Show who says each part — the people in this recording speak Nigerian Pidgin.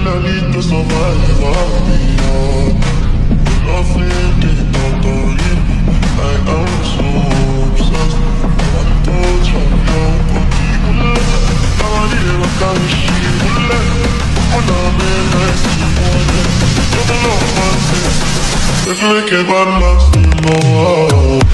Speaker 1: I need to survive, I'll be on. Nothing can totally. I am so obsessed. I'm told you, I need a can't if you make it bad, you know